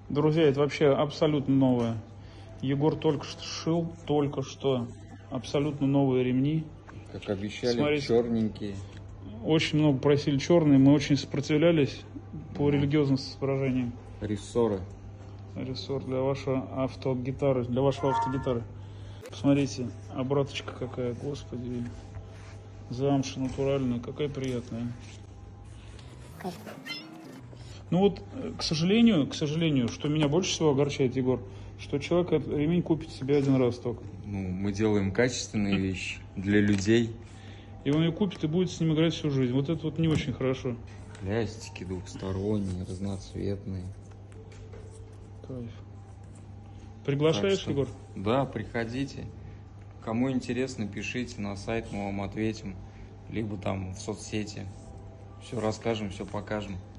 Друзья, это вообще абсолютно новое. Егор только что шил, абсолютно новые ремни. Как обещали, Смотрите, черненькие. очень много просили черные, мы очень сопротивлялись по религиозным соображениям. Рессоры. Рессор для вашего автогитары, Посмотрите, обраточка какая, господи. Замша натуральная, какая приятная. Ну вот, к сожалению, что меня больше всего огорчает, Егор, что человек этот ремень купит себе один раз только. Ну, мы делаем качественные вещи для людей. И он ее купит и будет с ним играть всю жизнь. Вот это вот не очень хорошо. Плястики двухсторонние, разноцветные. Кайф. Приглашаешь, что, Егор? Да, приходите. Кому интересно, пишите на сайт, мы вам ответим. Либо там в соцсети. Все расскажем, все покажем.